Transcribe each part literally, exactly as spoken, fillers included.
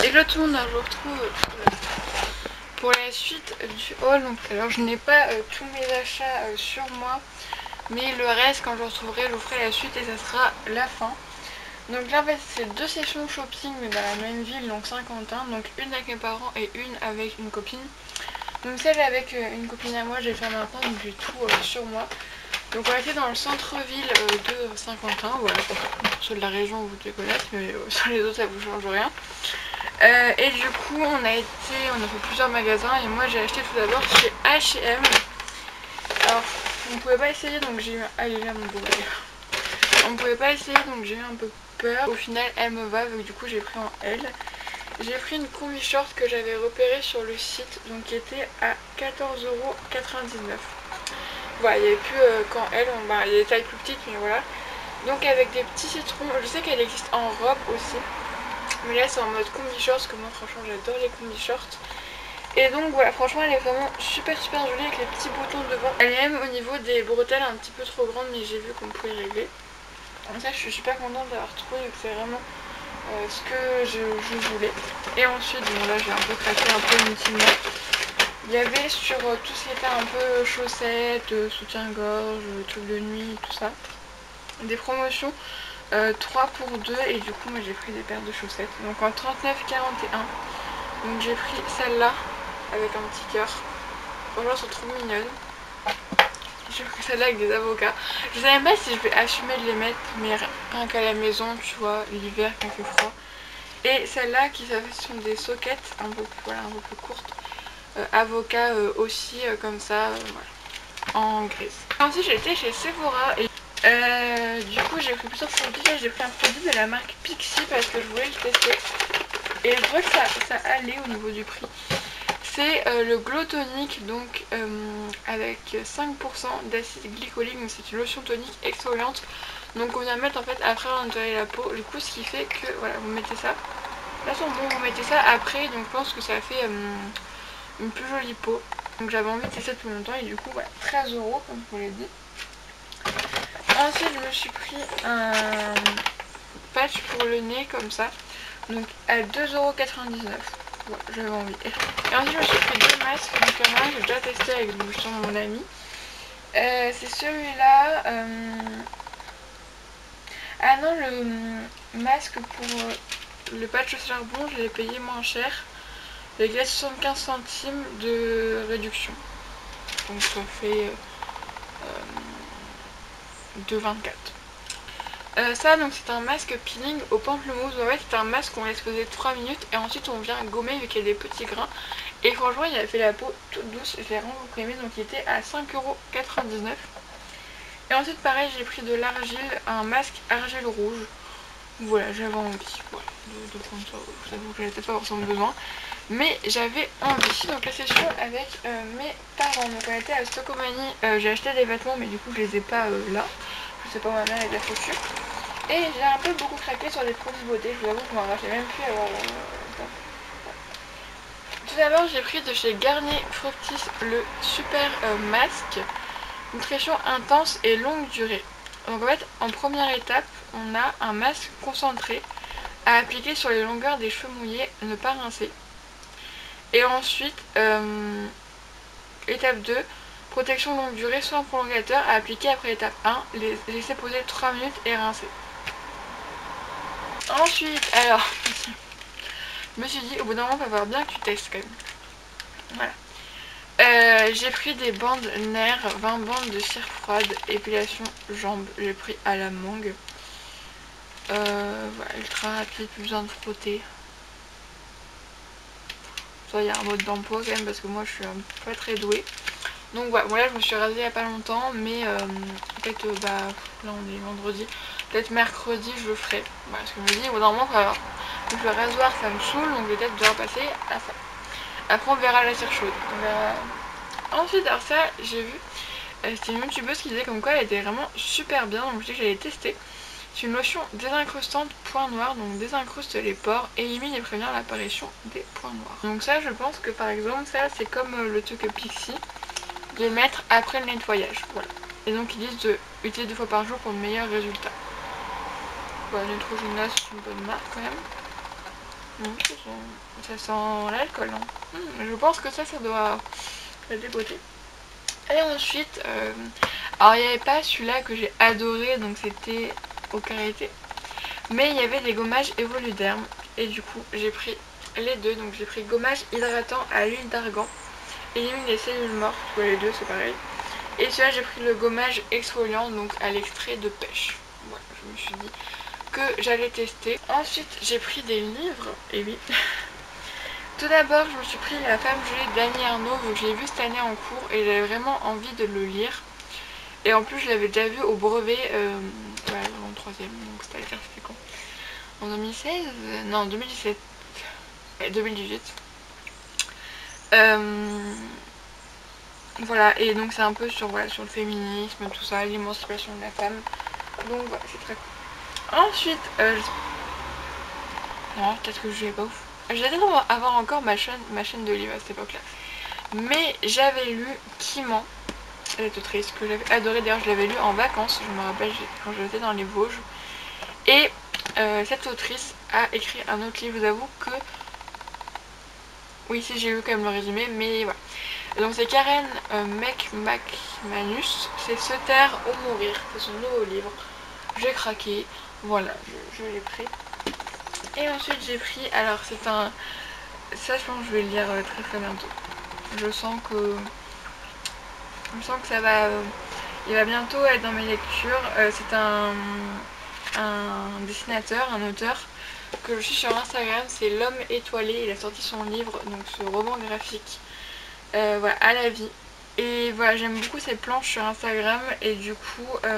Et là tout le monde, je vous retrouve pour la suite du haul. Donc alors je n'ai pas euh, tous mes achats euh, sur moi, mais le reste quand je retrouverai je vous ferai la suite et ça sera la fin. Donc là en fait c'est deux sessions shopping mais dans la même ville, donc Saint-Quentin, donc une avec mes parents et une avec une copine. Donc celle avec euh, une copine à moi j'ai fait maintenant, donc j'ai tout euh, sur moi. Donc on a été dans le centre-ville euh, de Saint-Quentin, voilà, pour ceux de la région vous devez connaître, mais euh, sur les autres ça vous change rien. Euh, et du coup on a été, on a fait plusieurs magasins et moi j'ai acheté tout d'abord chez H et M. Alors on ne pouvait pas essayer donc j'ai eu un... Allez là mon beau allez. On ne pouvait pas essayer donc j'ai eu un peu peur. Au final elle me va donc du coup j'ai pris en L. J'ai pris une combi short que j'avais repérée sur le site, donc qui était à quatorze euros quatre-vingt-dix-neuf. Voilà, il n'y avait plus euh, qu'en L, on, bah, il y a des tailles plus petites mais voilà. Donc avec des petits citrons, je sais qu'elle existe en robe aussi. Mais là c'est en mode combi short, parce que moi franchement j'adore les combi shorts. Et donc voilà, franchement elle est vraiment super super jolie avec les petits boutons devant. Elle est même au niveau des bretelles un petit peu trop grande, mais j'ai vu qu'on pouvait régler. Donc ça je suis super contente d'avoir trouvé, donc c'est vraiment euh, ce que je, je voulais. Et ensuite, bon là j'ai un peu craqué un peu inutilement. Il y avait sur euh, tout ce qui était un peu chaussettes, euh, soutien-gorge, trucs de nuit, tout ça, des promotions. Euh, trois pour deux et du coup moi j'ai pris des paires de chaussettes donc en trente-neuf quarante et un. Donc j'ai pris celle-là avec un petit cœur. Franchement elles sont trop mignonnes. J'ai pris celle-là avec des avocats. Je sais même pas si je vais assumer de les mettre, mais rien qu'à la maison tu vois, l'hiver quand il fait froid. Et celle-là qui sont des soquettes un peu plus, voilà, un peu plus courtes, euh, avocat euh, aussi euh, comme ça, euh, voilà, en grise. Ensuite j'ai été chez Sephora et Euh, du coup j'ai pris plusieurs produits. J'ai pris un produit de la marque Pixi parce que je voulais le tester et je trouvais que ça, ça allait au niveau du prix. C'est euh, le Glow Tonic, donc euh, avec cinq pour cent d'acide glycolique, donc c'est une lotion tonique exfoliante. Donc on vient mettre en fait après on nettoyer la peau. Du coup ce qui fait que voilà, vous mettez ça. Là c'est bon, vous mettez ça après, donc je pense que ça fait euh, une plus jolie peau. Donc j'avais envie de tester depuis longtemps et du coup voilà, treize euros comme je vous l'ai dit. Ensuite je me suis pris un patch pour le nez comme ça, donc à deux euros quatre-vingt-dix-neuf. Ouais, j'avais envie. Et ensuite je me suis pris deux masques, donc il y en a un que j'ai déjà testé avec justement mon ami. Euh, c'est celui-là. Euh... Ah non, le masque pour le patch au charbon, je l'ai payé moins cher. Avec la soixante-quinze centimes de réduction. Donc ça fait euh, deux euros vingt-quatre. Euh, ça donc c'est un masque peeling au pamplemousse. En fait c'est un masque qu'on laisse poser trois minutes et ensuite on vient gommer vu qu'il y a des petits grains. Et franchement il a fait la peau toute douce, j'ai vraiment beaucoup aimé, donc il était à cinq euros quatre-vingt-dix-neuf. Et ensuite pareil j'ai pris de l'argile, un masque argile rouge. Voilà, j'avais envie voilà, de, de prendre ça, j'avoue que j'avais peut-être pas forcément besoin. Mais j'avais envie. Donc la session avec euh, mes parents. Donc on était à Stockomanie, euh, j'ai acheté des vêtements mais du coup je les ai pas euh, là. Je sais pas où ma mère les a foutus. Et j'ai un peu beaucoup craqué sur les produits beauté. Je vous avoue que je m'en rappelais même plus avoir... Euh... Tout d'abord j'ai pris de chez Garnier Fructis le super euh, masque nutrition intense et longue durée. Donc en fait en première étape on a un masque concentré à appliquer sur les longueurs des cheveux mouillés, ne pas rincer. Et ensuite euh, étape deux, protection longue durée sans prolongateur à appliquer après étape un, les laisser poser trois minutes et rincer. Ensuite, alors, je me suis dit au bout d'un moment il va falloir bien que tu testes quand même. Voilà. Euh, j'ai pris des bandes nerfs, vingt bandes de cire froide, épilation jambes, j'ai pris à la mangue. Euh, voilà, ultra rapide, plus besoin de frotter. Ça, il y a un mode d'emploi quand même parce que moi je suis pas très douée. Donc voilà, bon là je me suis rasée il y a pas longtemps, mais euh, peut-être euh, bah là on est vendredi, peut-être mercredi je le ferai. Voilà, parce que je me dis au bout d'un moment il va falloir. Donc le rasoir ça me saoule, donc je vais peut-être devoir passer à ça. Après on verra la cire chaude. On verra... Ensuite alors ça j'ai vu, euh, c'était une youtubeuse qui disait comme quoi elle était vraiment super bien, donc je dis que j'allais tester. C'est une lotion désincrustante point noir, donc désincruste les pores, élimine et prévient l'apparition des points noirs. Donc ça je pense que par exemple ça c'est comme le truc Pixi, de mettre après le nettoyage, voilà. Et donc ils disent de utiliser deux fois par jour pour de meilleurs résultats. Voilà, Neutrogena c'est une bonne marque quand même. Mmh, ça, sent... ça sent l'alcool. Hein. Mmh, je pense que ça, ça doit la dégoûter. Et ensuite, euh... alors il n'y avait pas celui-là que j'ai adoré, donc c'était au karité. Mais il y avait des gommages Evoluderm. Et du coup, j'ai pris les deux. Donc j'ai pris gommage hydratant à l'huile d'argan. Élimine les cellules mortes. Ouais, les deux, c'est pareil. Et celui-là, j'ai pris le gommage exfoliant, donc à l'extrait de pêche. Voilà, je me suis dit que j'allais tester. Ensuite, j'ai pris des livres. Et oui. Tout d'abord, je me suis pris La femme gelée d'Annie Ernaux, vu que je l'ai vu cette année en cours et j'avais vraiment envie de le lire. Et en plus, je l'avais déjà vu au brevet euh, ouais, en troisième, donc c'est-à-dire c'était quand en deux mille seize Non, en deux mille dix-sept. Ouais, deux mille dix-huit. Euh, voilà, et donc c'est un peu sur, voilà, sur le féminisme, tout ça, l'émancipation de la femme. Donc voilà, c'est très cool. Ensuite, euh, je... non, peut-être que je l'ai pas ouf. J'allais avoir encore ma chaîne, ma chaîne de livres à cette époque-là. Mais j'avais lu Kiman, cette autrice que j'avais adorée. D'ailleurs, je l'avais lu en vacances, je me rappelle, quand j'étais dans les Vosges. Et euh, cette autrice a écrit un autre livre, je vous avoue que... Oui, si j'ai lu quand même le résumé, mais voilà. Donc c'est Karen euh, McManus, c'est Se taire ou mourir, c'est son nouveau livre. J'ai craqué, voilà, je, je l'ai pris. Et ensuite j'ai pris, alors c'est un... Ça je pense que je vais le lire euh, très très bientôt. Je sens que... Je sens que ça va... Euh... Il va bientôt être dans mes lectures. Euh, c'est un... un dessinateur, un auteur que je suis sur Instagram, c'est L'Homme Étoilé. Il a sorti son livre, donc ce roman graphique, euh, voilà, à la vie. Et voilà, j'aime beaucoup ses planches sur Instagram et du coup euh,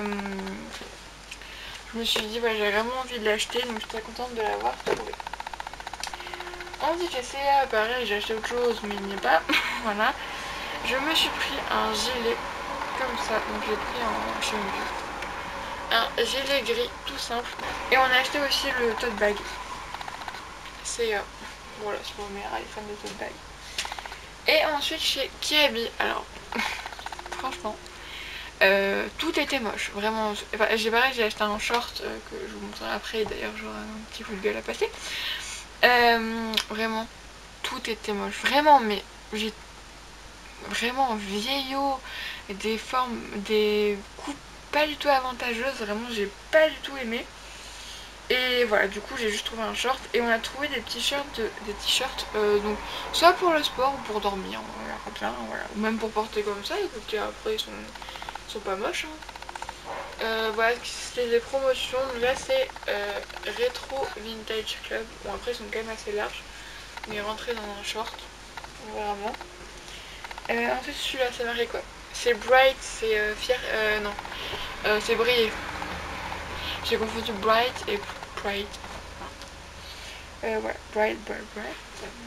je me suis dit voilà, j'ai vraiment envie de l'acheter, donc je suis très contente de l'avoir trouvé. Ensuite j'ai essayé, pareil, j'ai acheté autre chose mais il n'y est pas. Voilà, je me suis pris un gilet comme ça, donc j'ai pris en chemise, un gilet gris tout simple. Et on a acheté aussi le tote bag. C'est euh, voilà, c'est pour mes les fans de tote bag. Et ensuite chez Kiabi, alors franchement euh, tout était moche, vraiment. Enfin, j'ai pareil, j'ai acheté un short euh, que je vous montrerai après, d'ailleurs j'aurai un petit coup de gueule à passer. Euh, vraiment, tout était moche, vraiment, mais j'ai vraiment vieillot, des formes, des coupes pas du tout avantageuses, vraiment j'ai pas du tout aimé. Et voilà, du coup j'ai juste trouvé un short et on a trouvé des t-shirts, de, des t-shirts euh, donc soit pour le sport ou pour dormir, on verra bien, voilà, ou même pour porter comme ça. Écoutez, après ils sont, ils sont pas moches. Hein. Euh, voilà, c'était des promotions. Donc là c'est euh, Retro Vintage Club. Bon après ils sont quand même assez larges, mais rentrés dans un short, vraiment. Euh, ensuite celui-là c'est marqué quoi? C'est Bright, c'est euh, fier, euh, non, euh, c'est briller. J'ai confondu Bright et Bright. Euh, voilà, Bright, Bright, Bright.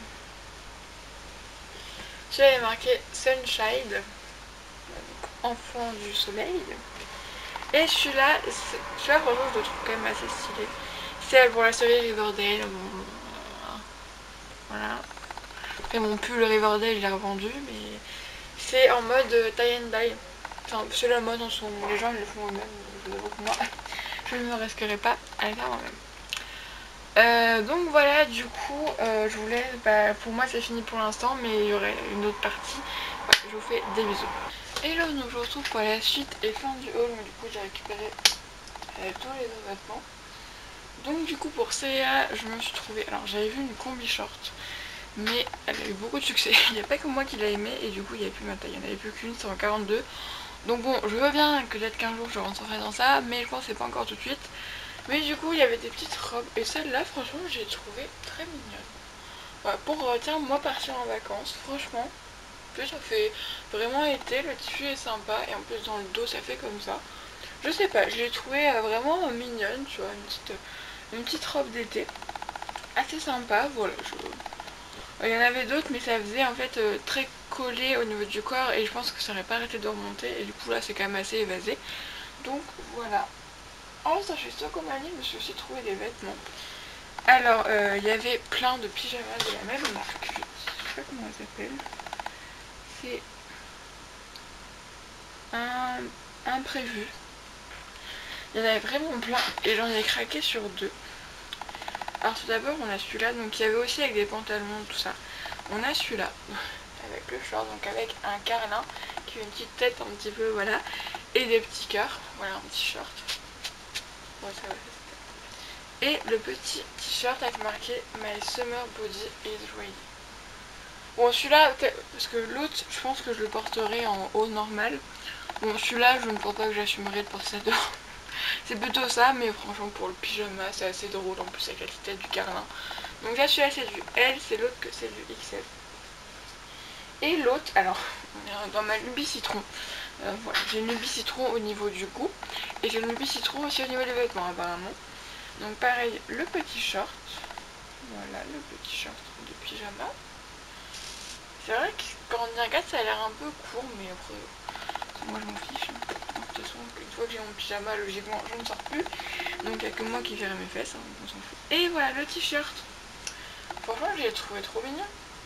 Celui-là est marqué Sunshine, donc enfant du soleil. Et celui-là, celui-là franchement je le trouve quand même assez stylé. C'est pour la série Riverdale. Bon, voilà. Après mon pull Riverdale je l'ai revendu, mais c'est en mode tie and dye. Enfin, c'est la mode en ce moment. Les gens ils le font eux-mêmes. Je vous avoue que moi, je ne me risquerai pas à le faire moi-même. Euh, donc voilà, du coup, euh, je voulais, bah, pour moi c'est fini pour l'instant, mais il y aurait une autre partie. Ouais, je vous fais des bisous. Et là, nous je vous retrouve pour la suite et fin du haul, mais du coup j'ai récupéré euh, tous les autres vêtements. Donc du coup pour C A, je me suis trouvée, alors j'avais vu une combi short, mais elle a eu beaucoup de succès. Il n'y a pas que moi qui l'a aimé et du coup il n'y avait plus ma taille, il n'y en avait plus qu'une, c'est en quarante-deux. Donc bon, je veux bien que peut-être qu'un jour je rentrerai dans ça, mais je pense que c'est pas encore tout de suite. Mais du coup il y avait des petites robes et celle-là franchement j'ai trouvé très mignonne. Voilà, pour euh, tiens moi partir en vacances, franchement, en plus ça fait vraiment été, le tissu est sympa et en plus dans le dos ça fait comme ça. Je sais pas, je l'ai trouvée euh, vraiment mignonne, tu vois, une petite, une petite robe d'été, assez sympa, voilà. Je... Il y en avait d'autres mais ça faisait en fait euh, très collé au niveau du corps et je pense que ça n'aurait pas arrêté de remonter et du coup là c'est quand même assez évasé. Donc voilà. Ensuite, chez Socomani, je me suis aussi trouvé des vêtements. Alors, euh, il y avait plein de pyjamas de la même marque. Je ne sais pas comment elle s'appelle. C'est un imprévu. Il y en avait vraiment plein et j'en ai craqué sur deux. Alors tout d'abord on a celui-là, donc il y avait aussi avec des pantalons, tout ça. On a celui-là, avec le short, donc avec un carlin qui a une petite tête un petit peu, voilà, et des petits cœurs, voilà un petit short. Ouais, ça va. Et le petit t-shirt avec marqué My Summer Body is Ready. Bon celui-là, parce que l'autre je pense que je le porterai en haut normal. Bon celui-là je ne pense pas que j'assumerai de porter ça dehors. C'est plutôt ça, mais franchement pour le pyjama c'est assez drôle en plus avec la petite tête du carlin. Donc là celui-là c'est du L, c'est l'autre que c'est du X L. Et l'autre, alors on est dans ma lubie citron. Euh, voilà, j'ai une lubie citron au niveau du goût. Et j'ai une lubie citron aussi au niveau des vêtements apparemment. Donc pareil, le petit short. Voilà, le petit short de pyjama. C'est vrai que quand on y regarde, ça a l'air un peu court, mais après, moi je m'en fiche. De toute façon, une fois que j'ai mon pyjama, logiquement, je ne sors plus. Donc il n'y a que moi qui verrai mes fesses, hein, on s'en fout. Et voilà le t-shirt. Franchement, je l'ai trouvé trop mignon.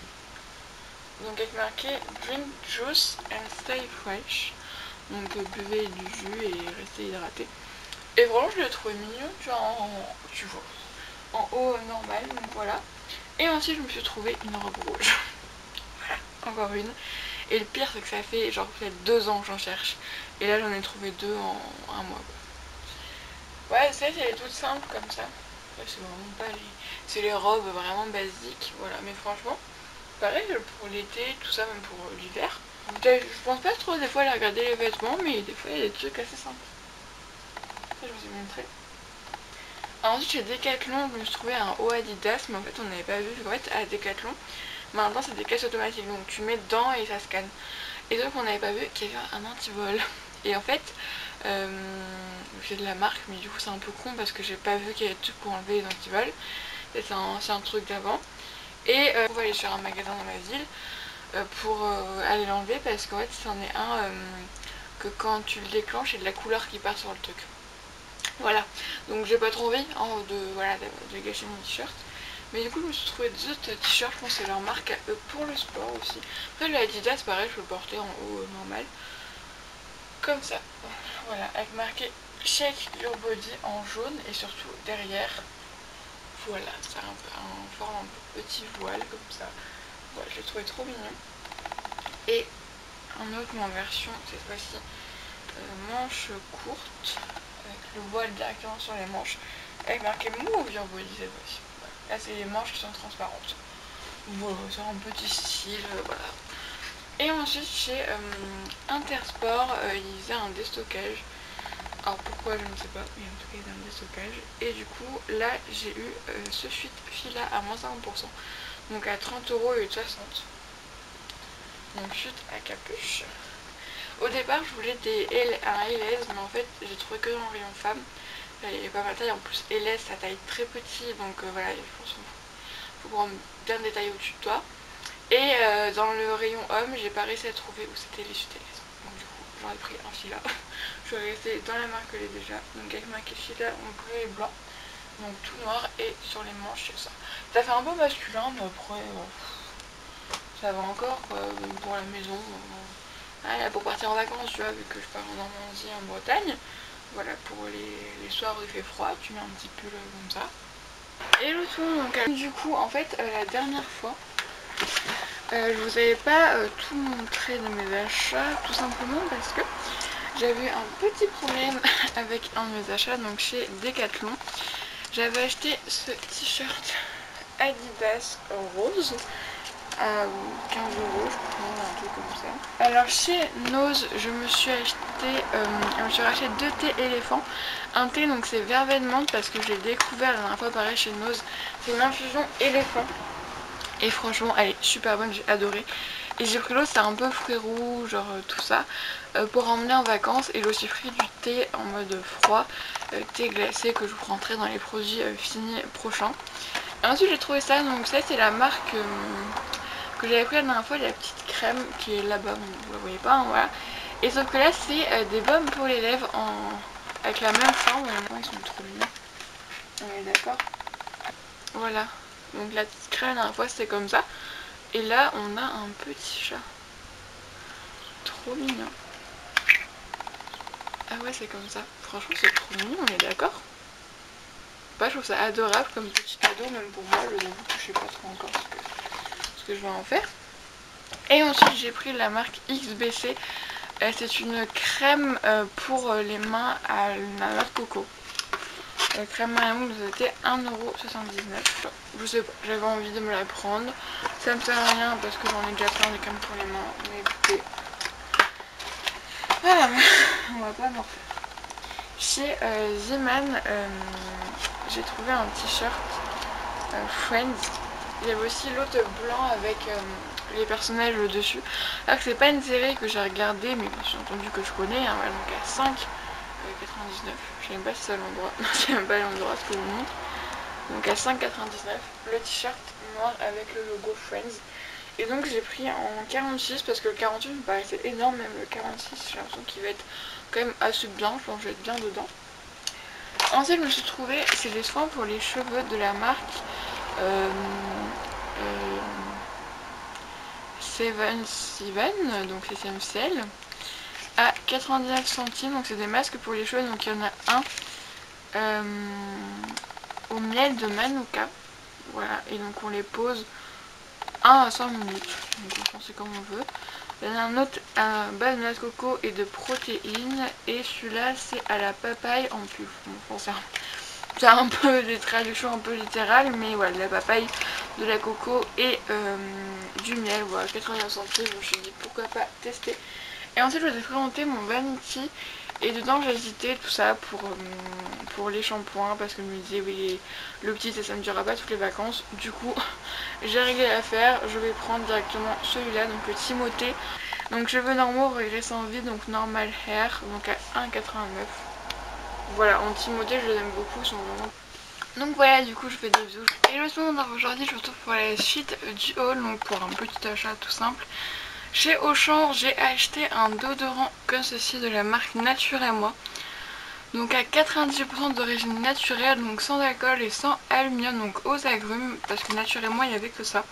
Donc avec marqué Drink Juice and Stay Fresh. Donc buvez du jus et restez hydraté. Et vraiment je l'ai trouvé mignon, tu vois, en, tu vois, en haut normal, donc voilà. Et ensuite je me suis trouvé une robe rouge. Voilà, encore une. Et le pire c'est que ça fait genre peut-être deux ans que j'en cherche. Et là j'en ai trouvé deux en un mois. Ouais, c'est elle est toute simple comme ça. C'est vraiment pas les... C'est les robes vraiment basiques, voilà. Mais franchement, pareil pour l'été, tout ça, même pour l'hiver. Je pense pas trop des fois à regarder les vêtements, mais des fois il y a des trucs assez sympas. Je vous ai montré. Ensuite chez Decathlon je me suis trouvé un haut Adidas, mais en fait on n'avait pas vu. En fait à Decathlon maintenant c'est des caisses automatiques, donc tu mets dedans et ça scanne. Et donc on n'avait pas vu qu'il y avait un antivol. Et en fait euh, j'ai de la marque, mais du coup c'est un peu con parce que j'ai pas vu qu'il y avait tout pour enlever les antivols. C'est un ancien truc d'avant. Et euh, on va aller sur un magasin dans ma ville euh, pour euh, aller l'enlever parce qu'en fait c'en est un euh, que quand tu le déclenches il y a de la couleur qui part sur le truc. Voilà, donc j'ai pas trop envie hein, de, voilà, de, de gâcher mon t-shirt. Mais du coup je me suis trouvé deux autres t-shirts, je pense que c'est leur marque à eux pour le sport aussi. Après le Adidas pareil je peux le porter en haut euh, normal. Comme ça, voilà, avec marqué Shake Your Body en jaune et surtout derrière. Voilà, c'est un peu un forme un peu petit voile comme ça. Voilà, je l'ai trouvé trop mignon. Et un autre mais en version cette fois-ci euh, manche courte. Avec le voile directement sur les manches, avec marqué Move Your Body cette fois-ci. Voilà. Là c'est les manches qui sont transparentes. Voilà, c'est un petit style, euh, voilà. Et ensuite chez euh, Intersport, euh, ils faisaient un déstockage. Alors pourquoi je ne sais pas, mais en tout cas il y a un déstockage. Et du coup là j'ai eu euh, ce fil-là à moins cinquante pour cent. Donc à trente euros au lieu de soixante. Donc chute à capuche. Au départ je voulais des L, un L S, mais en fait j'ai trouvé que dans le rayon femme. Il n'y a pas ma taille, en plus L S ça taille très petit, donc euh, voilà, je pense qu'il faut prendre bien de détail au-dessus de toi. Et euh, dans le rayon homme j'ai pas réussi à trouver où c'était les chutes L S. Donc du coup j'en ai pris un fila. Je suis restée dans la marque que j'ai déjà, donc avec marqué fila en bleu et blanc. Donc tout noir et sur les manches c'est ça. Ça fait un peu masculin, mais après euh, ça va encore quoi, pour la maison. Euh, Ah, pour partir en vacances, tu vois, vu que je pars en Normandie, en Bretagne. Voilà, pour les, les soirs où il fait froid, tu mets un petit pull comme ça. Et le tout, donc euh, du coup, en fait, euh, la dernière fois, euh, je vous avais pas euh, tout montré de mes achats, tout simplement parce que j'avais eu un petit problème avec un de mes achats, donc chez Decathlon. J'avais acheté ce t-shirt Adidas rose à quinze euros je crois, un truc comme ça. Alors chez Nose je me suis acheté euh, je me suis racheté deux thés éléphants. Un thé donc c'est verveine de menthe parce que je l'ai découvert la dernière fois pareil chez Nose. C'est une infusion éléphant et franchement elle est super bonne, j'ai adoré. Et j'ai pris l'autre, c'est un peu fruits rouges, genre euh, tout ça, euh, pour emmener en vacances. Et j'ai aussi pris du thé en mode froid, euh, thé glacé que je vous prendrai dans les produits euh, finis prochains. Et ensuite j'ai trouvé ça, donc ça c'est la marque euh, que j'avais pris la dernière fois, la petite crème qui est là-bas, bon, vous la voyez pas, hein, voilà. Et sauf que là c'est euh, des baumes pour les lèvres en... avec la même forme, ils sont trop mignons, on est d'accord. Voilà, donc la petite crème la dernière fois c'était comme ça. Et là on a un petit chat, trop mignon. Ah ouais c'est comme ça, franchement c'est trop mignon, on est d'accord. pas, je trouve ça adorable comme petit cadeau, même pour moi. Je n'avoue que je sais pas trop encore ce que, ce que je vais en faire. Et ensuite j'ai pris la marque X B C. euh, C'est une crème euh, pour les mains à la noix de coco. La crème main et ongles, c'était un euro soixante-dix-neuf. Je sais pas, j'avais envie de me la prendre. Ça me sert à rien parce que j'en ai déjà plein des crèmes pour les mains. Mais écoutez, voilà, on va pas m'en faire. Chez euh, Zeman, euh, j'ai trouvé un t-shirt euh, Friends. Il y avait aussi l'autre blanc avec euh, les personnages dessus. Alors que c'est pas une série que j'ai regardée, mais j'ai entendu que je connais, hein, donc à cinq quatre-vingt-dix-neuf. Je sais même pas si c'est à l'endroit. Non, c'est même pas à l'endroit ce que je vous montre. Donc à cinq quatre-vingt-dix-neuf, le t-shirt noir avec le logo Friends. Et donc j'ai pris en quarante-six parce que le quarante-huit me paraissait énorme, même le quarante-six j'ai l'impression qu'il va être quand même assez bien, je pense que je vais être bien dedans. Ensuite je me suis trouvé, c'est des soins pour les cheveux de la marque euh, euh, Seven Seven, donc c'est M C L, à quatre-vingt-dix-neuf centimes, donc c'est des masques pour les cheveux, donc il y en a un euh, au miel de Manuka, voilà, et donc on les pose un à cinq minutes, donc on pense comme on veut. Il y en a un autre à base de noix de coco et de protéines, et celui-là c'est à la papaye en plus. Bon, c'est un peu des traductions un peu littérales, mais voilà, de la papaye, de la coco et euh, du miel, voilà, quatre-vingt-dix centimes, je me suis dit pourquoi pas tester. Et ensuite je vous ai présenté mon Vanity. Et dedans j'ai hésité tout ça pour, euh, pour les shampoings parce que je me disais oui le petit ça, ça ne durera pas toutes les vacances. Du coup j'ai réglé l'affaire, je vais prendre directement celui-là, donc le Timothée. Donc cheveux normaux, régressant vide, donc normal hair, donc à un quatre-vingt-neuf. Voilà, en Timothée je les aime beaucoup, ils sont vraiment... Donc voilà, du coup je fais des bisous. Et le son aujourd'hui je vous retrouve pour la suite du haul, donc pour un petit achat tout simple. Chez Auchan, j'ai acheté un déodorant comme ceci de la marque Nature et Moi. Donc à quatre-vingt-dix pour cent d'origine naturelle, donc sans alcool et sans aluminium, donc aux agrumes, parce que Nature et Moi il n'y avait que ça.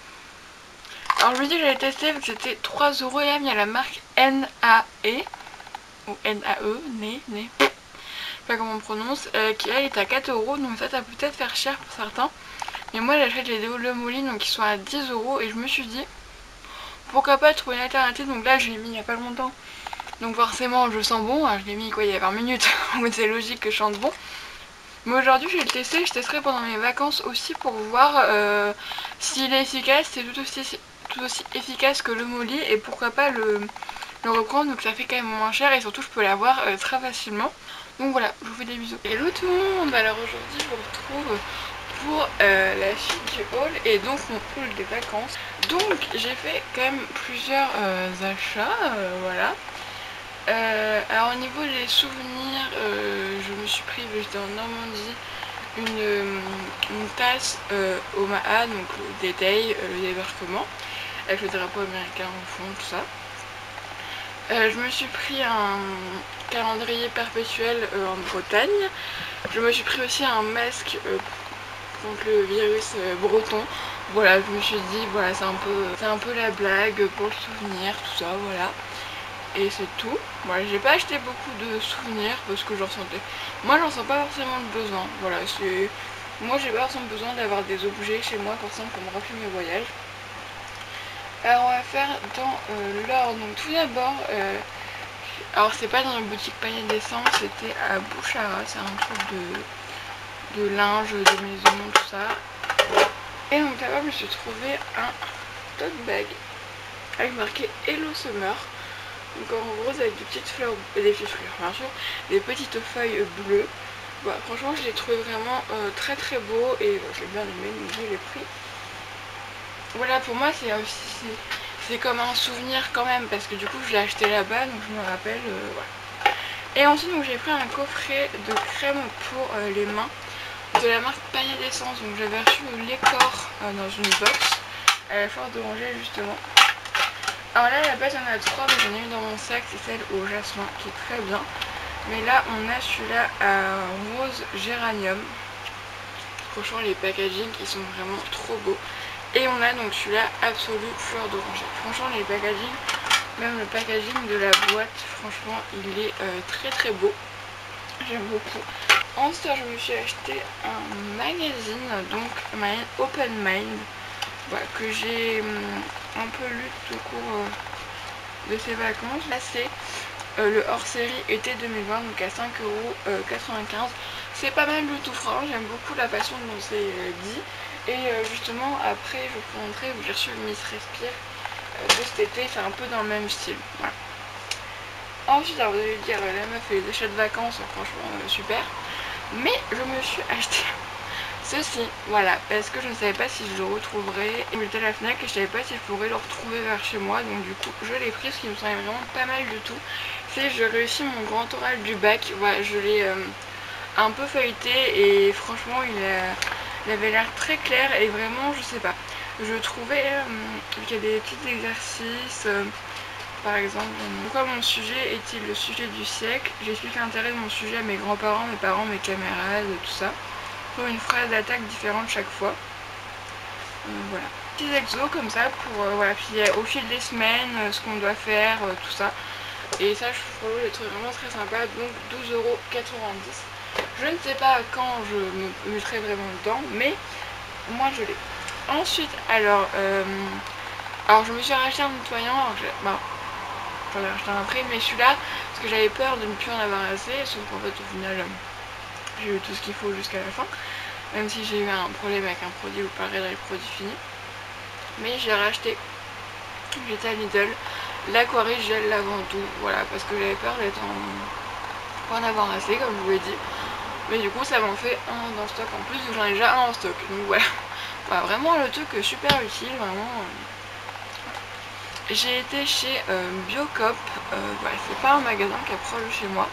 Alors je me dis que j'allais tester vu que c'était trois euros, et là il y a la marque N A E, ou N A E, né, né, je sais pas comment on prononce, euh, qui elle est à quatre euros, donc ça ça peut peut-être faire cher pour certains. Mais moi j'achète les déos Le Molly, donc ils sont à dix euros, et je me suis dit... pourquoi pas trouver une alternative, donc là je l'ai mis il n'y a pas longtemps. Donc forcément je sens bon, je l'ai mis quoi il y a vingt minutes, donc c'est logique que je sente bon. Mais aujourd'hui je vais le tester, je testerai pendant mes vacances aussi pour voir euh, s'il est efficace, c'est tout aussi, tout aussi efficace que le Molly et pourquoi pas le, le reprendre, donc ça fait quand même moins cher et surtout je peux l'avoir euh, très facilement. Donc voilà, je vous fais des bisous. Hello tout le monde, alors aujourd'hui je vous retrouve pour euh, la suite du haul et donc mon haul des vacances. Donc j'ai fait quand même plusieurs euh, achats, euh, voilà. Euh, alors au niveau des souvenirs, euh, je me suis pris, j'étais en Normandie, une, une tasse euh, Omaha, donc le détail, euh, le débarquement, avec le drapeau américain au fond, tout ça. Euh, je me suis pris un calendrier perpétuel euh, en Bretagne. Je me suis pris aussi un masque euh, contre le virus euh, breton. Voilà, je me suis dit, voilà, c'est un peu c'est un peu la blague pour le souvenir, tout ça, voilà. Et c'est tout. Voilà, j'ai pas acheté beaucoup de souvenirs parce que j'en sentais. Moi, j'en sens pas forcément le besoin. Voilà, c'est. Moi, j'ai pas forcément besoin d'avoir des objets chez moi forcément pour me rappeler mes voyages. Alors, on va faire dans euh, l'ordre. Donc, tout d'abord, euh... alors c'est pas dans la boutique panier d'essence, c'était à Bouchara. C'est un truc de, de linge, de maison, tout ça. Et donc là-bas, je me suis trouvé un tote bag avec marqué Hello Summer. Donc en rose avec des petites fleurs, des petites fleurs bien sûr, des petites feuilles bleues. Bah, franchement je l'ai trouvé vraiment euh, très très beau et bah, je l'ai bien aimé, donc je l'ai pris. Voilà, pour moi c'est aussi c'est comme un souvenir quand même parce que du coup je l'ai acheté là-bas, donc je me rappelle, euh, voilà. Et ensuite j'ai pris un coffret de crème pour euh, les mains de la marque Panier d'essence. Donc j'avais reçu l'écor euh, dans une box à la foire d'Oranger justement. Alors là à la base il y en a trois, mais j'en ai une dans mon sac, c'est celle au jasmin qui est très bien. Mais là on a celui-là à rose géranium. Franchement les packaging ils sont vraiment trop beaux. Et on a donc celui-là absolu fleur d'oranger. Franchement les packaging, même le packaging de la boîte, franchement il est euh, très très beau. J'aime beaucoup. Ensuite je me suis acheté un magazine, donc un magazine Open Mind, voilà, que j'ai un peu lu tout au cours euh, de ces vacances. Là c'est euh, le hors-série été deux mille vingt, donc à cinq euros quatre-vingt-quinze. C'est pas mal du tout franc, j'aime beaucoup la façon dont c'est euh, dit. Et euh, justement après je vous montrer où j'ai reçu le Miss Respire euh, de cet été, c'est un peu dans le même style. Voilà. Ensuite alors vous allez dire la meuf fait les achats de vacances, franchement euh, super. Mais je me suis acheté ceci, voilà, parce que je ne savais pas si je le retrouverais. Il était à la Fnac et je savais pas si je pourrais le retrouver vers chez moi, donc du coup je l'ai pris, ce qui me semblait vraiment pas mal du tout. C'est je réussis mon grand oral du bac, voilà, je l'ai euh, un peu feuilleté et franchement il, a, il avait l'air très clair et vraiment je sais pas. Je trouvais euh, qu'il y a des petits exercices, euh, par exemple, pourquoi mon sujet est-il le sujet du siècle? J'explique l'intérêt de mon sujet à mes grands-parents, mes parents, mes camarades, tout ça. Pour une phrase d'attaque différente chaque fois. Euh, voilà. Petits exos comme ça pour euh, voilà, puis au fil des semaines, euh, ce qu'on doit faire, euh, tout ça. Et ça, je trouve les trucs vraiment très sympa. Donc douze euros quatre-vingt-dix. Je ne sais pas quand je me mettrai vraiment dedans, mais moi je l'ai. Ensuite, alors, euh, alors je me suis racheté un nettoyant. Alors je, bah, j'en ai racheté un après, mais celui-là, parce que j'avais peur de ne plus en avoir assez, sauf qu'en fait, au final, euh, j'ai eu tout ce qu'il faut jusqu'à la fin. Même si j'ai eu un problème avec un produit ou pareil dans les produits finis. Mais j'ai racheté, j'étais à Lidl, l'Aquari Gel Lavandou, voilà, parce que j'avais peur d'être en... pas en avoir assez, comme je vous l'ai dit. Mais du coup, ça m'en fait un dans stock en plus, donc j'en ai déjà un en stock. Donc voilà, voilà vraiment le truc super utile, vraiment. J'ai été chez euh, Biocop, euh, voilà, c'est pas un magasin qui est proche de chez moi.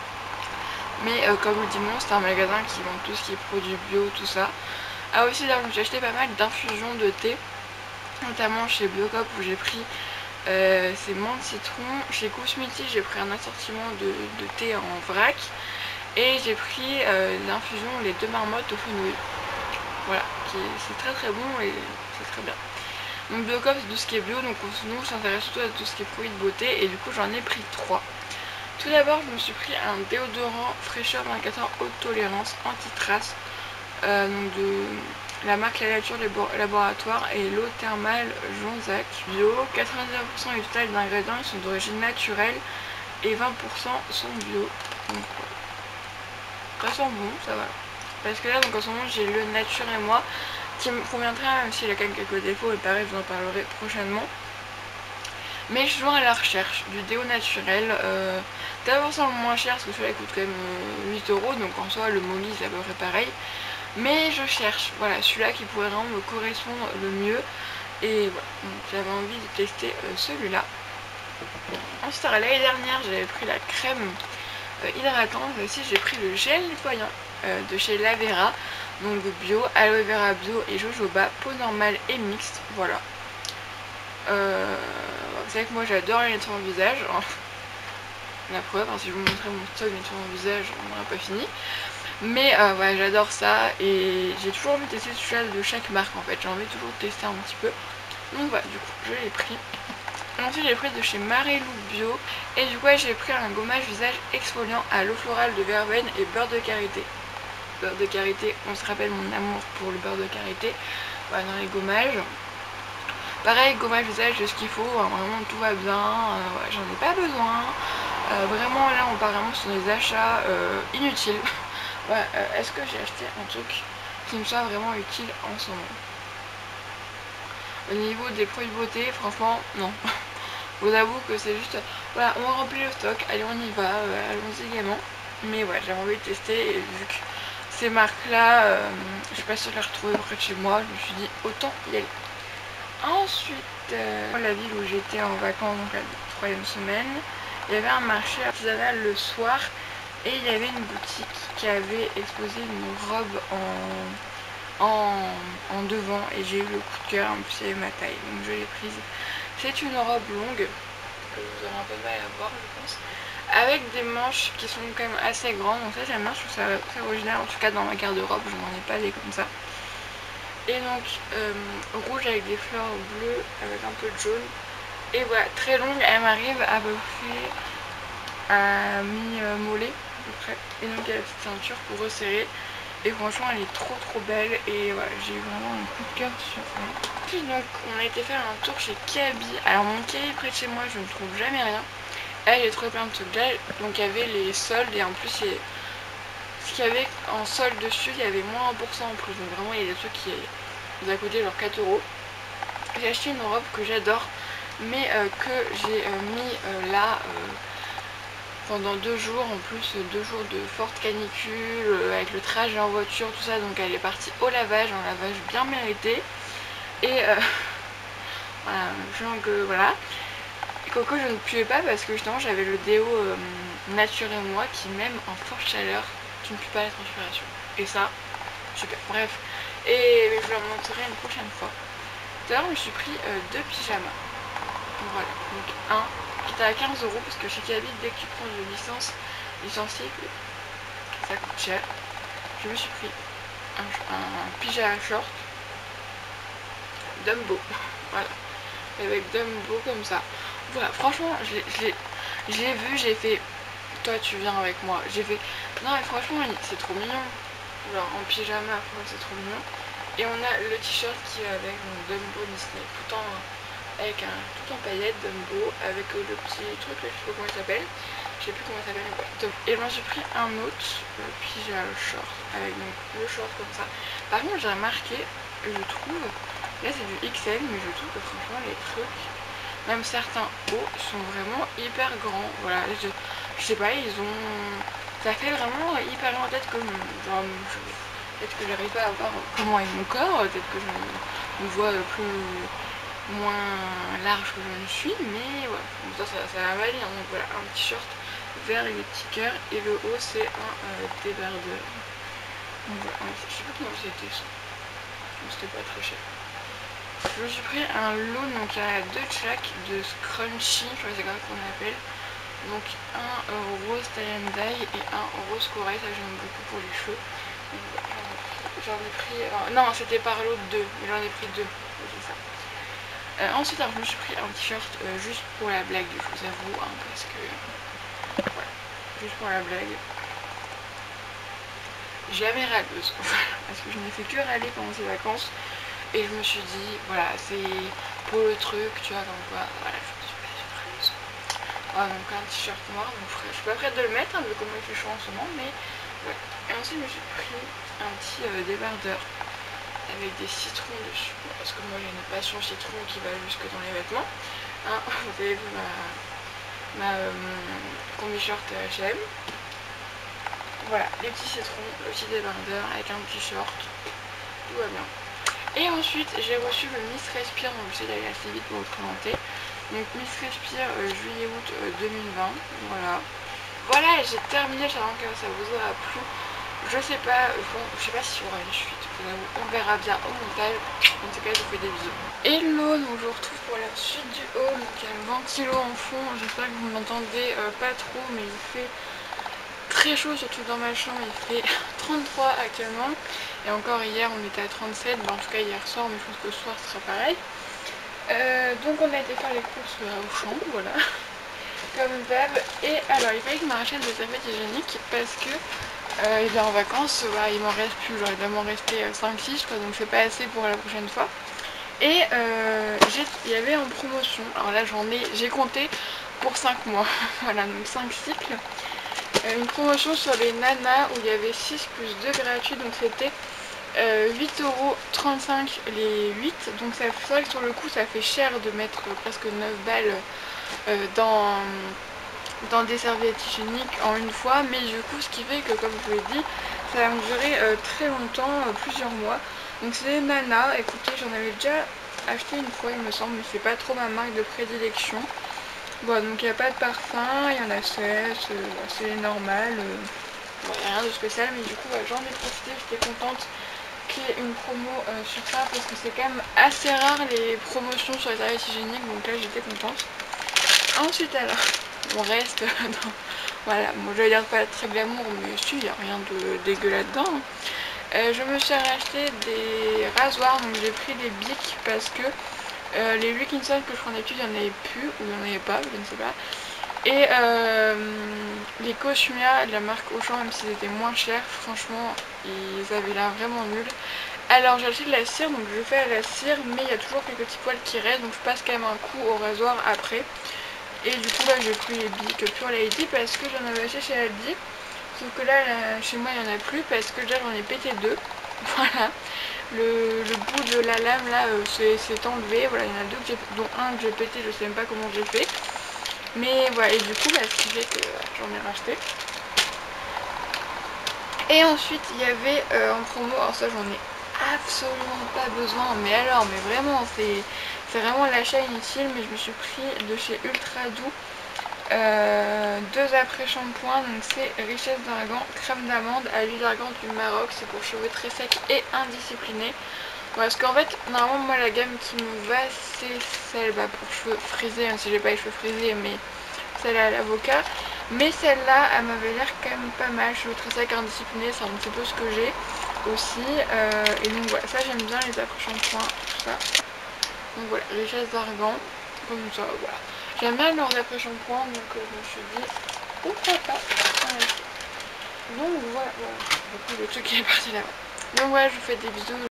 Mais euh, comme le dimanche, c'est un magasin qui vend tout ce qui est produits bio, tout ça. Ah aussi là, j'ai acheté pas mal d'infusions de thé, notamment chez Biocop où j'ai pris euh, ces menthes citron. Chez Cosmeti j'ai pris un assortiment de, de thé en vrac. Et j'ai pris euh, l'infusion les deux marmottes au fenouil. Voilà, c'est très très bon et c'est très bien. Donc Biocop c'est tout ce qui est bio, donc nous s'intéresse surtout à tout ce qui est produits de beauté et du coup j'en ai pris trois. Tout d'abord je me suis pris un déodorant fraîcheur vingt-quatre heures haute tolérance anti-trace euh, donc de la marque La Nature Laboratoire et l'eau thermale Jonzac bio. quatre-vingt-dix-neuf pour cent du total d'ingrédients sont d'origine naturelle et vingt pour cent sont bio. Donc ça sent bon, ça va. Parce que là donc en ce moment j'ai le Nature et moi qui me conviendrait même s'il a quand même quelques défauts et pareil je vous en parlerai prochainement. Mais je suis toujours à la recherche du déo naturel. Euh, D'abord c'est le moins cher parce que celui-là coûte quand même euh, huit euros, donc en soi le Molly c'est à peu près pareil. Mais je cherche, voilà, celui-là qui pourrait vraiment me correspondre le mieux. Et voilà, donc j'avais envie de tester euh, celui-là. Ensuite, l'année dernière j'avais pris la crème euh, hydratante. Aussi j'ai pris le gel nettoyant euh, de chez Lavera. Donc le bio, aloe vera bio et jojoba, peau normale et mixte, voilà. Euh, vous savez que moi j'adore les nettoyants visage. La preuve, hein, si je vous montrais mon stock de nettoyants visage, on n'aura pas fini. Mais euh, ouais, j'adore ça et j'ai toujours envie de tester celui-là de chaque marque en fait. J'ai envie toujours de tester un petit peu. Donc voilà, du coup, je l'ai pris. Ensuite, j'ai pris de chez Marilou Bio. Et du coup, j'ai pris un gommage visage exfoliant à l'eau florale de verveine et beurre de karité. Beurre de karité, on se rappelle mon amour pour le beurre de karité. Voilà, dans les gommages. Pareil, gommage visage, j'ai ce qu'il faut. Hein, vraiment, tout va bien. Euh, ouais, j'en ai pas besoin. Euh, vraiment, là, on part vraiment sur des achats euh, inutiles. Ouais, euh, est-ce que j'ai acheté un truc qui me soit vraiment utile en ce moment? Au niveau des produits de beauté, franchement, non. Je vous avoue que c'est juste, voilà, on remplit le stock, allez on y va, euh, allons-y gaiement. Mais ouais, j'avais envie de tester et vu que ces marques-là, euh, je suis pas sûre de les retrouver près de chez moi, je me suis dit autant y aller. Ensuite, euh, la ville où j'étais en vacances, donc la troisième semaine, il y avait un marché artisanal le soir. Et il y avait une boutique qui avait exposé une robe en, en, en devant et j'ai eu le coup de cœur, en plus il y avait ma taille, donc je l'ai prise. C'est une robe longue, que vous aurez un peu de mal à voir je pense, avec des manches qui sont quand même assez grandes, donc ça j'aime bien, je trouve ça très original, en tout cas dans ma garde-robe, je n'en ai pas des comme ça. Et donc euh, rouge avec des fleurs bleues, avec un peu de jaune, et voilà, très longue, elle m'arrive à peu près à mi-mollet. peu près. Et donc il y a la petite ceinture pour resserrer. Et franchement elle est trop trop belle. Et voilà, j'ai eu vraiment un coup de cœur sur elle. Puis donc on a été faire un tour chez Kiabi. Alors mon Kiabi près de chez moi, je ne trouve jamais rien. Elle j'ai trouvé plein de trucs là. Donc il y avait les soldes et en plus il y a... ce qu'il y avait en solde dessus, il y avait moins un pour cent en plus. Donc vraiment il y a des trucs qui nous a coûté genre quatre euros. J'ai acheté une robe que j'adore, mais euh, que j'ai euh, mis euh, là euh, pendant deux jours, en plus euh, deux jours de forte canicule, euh, avec le trajet en voiture, tout ça, donc elle est partie au lavage, un lavage bien mérité. Et euh, voilà, donc euh, voilà. Coco, je ne puais pas parce que justement j'avais le déo euh, Nature et moi qui, même en forte chaleur, tu ne pues pas la transpiration. Et ça, super. Bref, et je vous la montrerai une prochaine fois. Tout à l'heure, je me suis pris euh, deux pyjamas. Voilà, donc un qui était à quinze euros parce que chez Kiabi, dès que tu prends de licence, licencié, ça coûte cher. Je me suis pris un, un pyjama short Dumbo, voilà, avec Dumbo comme ça. Voilà, franchement, je l'ai vu, j'ai fait, toi tu viens avec moi. J'ai fait, non mais franchement, c'est trop mignon. Genre en pyjama, c'est trop mignon. Et on a le t-shirt qui est avec donc, Dumbo Disney, tout en avec un tout en paillettes Dumbo, avec euh, le petit truc là, je sais pas comment il s'appelle, je sais plus comment il s'appelle. Ouais. Et je m'en suis pris un autre, euh, pyjama short, avec donc le short comme ça. Par contre j'ai remarqué, je trouve, là c'est du X L, mais je trouve que franchement les trucs, même certains hauts, sont vraiment hyper grands. Voilà, je, je sais pas, ils ont, ça fait vraiment hyper grand tête comme, genre, peut-être que j'arrive pas à voir comment est mon corps, peut-être que je me vois plus moins large que je ne suis, mais ouais, ça, ça, ça va aller. Hein. Donc voilà, un t-shirt vert avec des petits cœurs et le haut c'est un euh, débardeur. Donc voilà, je sais pas comment c'était ça, c'était pas très cher. Je me suis pris un lot, donc il y a deux chaque de scrunchie, je crois que c'est comme ça qu'on appelle. Donc un euh, rose tie and dye et un rose corail, ça j'aime beaucoup pour les cheveux. J'en ai pris, euh, non c'était par lot deux, mais j'en ai pris deux, c'est ça. Euh, ensuite, alors, je me suis pris un t-shirt euh, juste pour la blague, je vous avoue, hein, parce que voilà, juste pour la blague. Jamais râleuse, parce que je n'ai fait que râler pendant ces vacances. Et je me suis dit, voilà, c'est pour le truc, tu vois, comme quoi, voilà, je me suis pas surprise. Voilà, donc un t-shirt noir, donc je suis pas prête de le mettre, hein, vu comment il fait chaud en ce moment, mais voilà. Et ensuite, je me suis pris un petit euh, débardeur avec des citrons dessus, parce que moi j'ai une passion citron qui va jusque dans les vêtements. Hein, vous avez vu ma, ma euh, combi-short H et M. Voilà, les petits citrons, le petit débardeur avec un petit short, tout va bien. Et ensuite j'ai reçu le Miss Respire, donc j'essaie d'aller assez vite pour vous présenter. Donc Miss Respire euh, juillet-août euh, deux mille vingt, voilà. Voilà, j'ai terminé, j'espère que ça vous aura plu. Je sais pas, bon, je sais pas si on aura une suite, on verra bien au montage. En tout cas, je vous fais des bisous. Hello, donc je vous retrouve pour la suite du haul. Donc il y a le ventilo en fond, j'espère que vous m'entendez euh, pas trop, mais il fait très chaud, surtout dans ma chambre, il fait trente-trois actuellement. Et encore hier, on était à trente-sept, ben, en tout cas hier soir, mais je pense que ce soir ce sera pareil. Euh, donc on a été faire les courses euh, au champ, voilà. Comme d'hab. Et alors il fallait que je me rachète des serviettes hygiéniques parce que euh, et bien en vacances bah, il m'en reste plus, genre il doit m'en rester cinq six quoi, donc c'est pas assez pour la prochaine fois. Et euh, il y avait en promotion, alors là j'en ai, j'ai compté pour cinq mois, voilà, donc cinq cycles. Euh, une promotion sur les nanas où il y avait six plus deux gratuits, donc c'était euh, huit euros trente-cinq les huit, donc c'est vrai que sur le coup ça fait cher de mettre presque neuf balles euh, dans, dans des serviettes hygiéniques en une fois, mais du coup ce qui fait que comme je vous l'ai dit, ça va me durer euh, très longtemps, euh, plusieurs mois. Donc c'est des nanas, écoutez j'en avais déjà acheté une fois il me semble, mais c'est pas trop ma marque de prédilection. Bon donc il n'y a pas de parfum, il y en a seize, euh, c'est normal, euh, bon, y a rien de spécial, mais du coup bah, j'en ai profité, j'étais contente qu'il y ait une promo euh, sur ça parce que c'est quand même assez rare les promotions sur les serviettes hygiéniques, donc là j'étais contente. Ensuite alors, on reste dans, voilà, bon je vais dire pas très glamour, mais si, il n'y a rien de dégueu là-dedans. Euh, je me suis racheté des rasoirs, donc j'ai pris des bics parce que euh, les Wilkinson que je prenais plus, il n'y en avait plus, ou il n'y en avait pas, je ne sais pas. Et euh, les Cosmia de la marque Auchan, même s'ils étaient moins chers, franchement ils avaient l'air vraiment nuls. Alors j'ai acheté de la cire, donc je fais à la cire, mais il y a toujours quelques petits poils qui restent, donc je passe quand même un coup au rasoir après. Et du coup là j'ai pris les Bic Pure Lady parce que j'en avais acheté chez Aldi. Sauf que là, là chez moi il n'y en a plus parce que déjà j'en ai pété deux. Voilà. Le, le bout de la lame là euh, s'est enlevé. Voilà, il y en a deux que dont un que j'ai pété, je sais même pas comment j'ai fait. Mais voilà, et du coup bah, ce qui fait que euh, j'en ai racheté. Et ensuite il y avait euh, en promo, alors ça j'en ai absolument pas besoin, mais alors mais vraiment c'est vraiment l'achat inutile, mais je me suis pris de chez Ultra Doux euh, deux après shampoings, donc c'est Richesse d'Argan, crème d'amande à l'huile d'argan du Maroc, c'est pour cheveux très secs et indisciplinés. Bon, parce qu'en fait normalement moi la gamme qui me va c'est celle bah, pour cheveux frisés, même si j'ai pas les cheveux frisés, mais celle à l'avocat. Mais celle-là, elle m'avait l'air quand même pas mal. Cheveux très secs, indisciplinés, c'est un petit peu ce que j'ai aussi. Euh, et donc voilà, ça j'aime bien les après-shampoings, tout ça. Donc voilà, Richesse d'Argan, comme ça, voilà. J'aime bien leurs après-shampoings, donc euh, je me suis dit, pourquoi pas. Donc voilà, voilà. Du coup, le truc qui est parti là-bas. Donc voilà, je vous fais des bisous.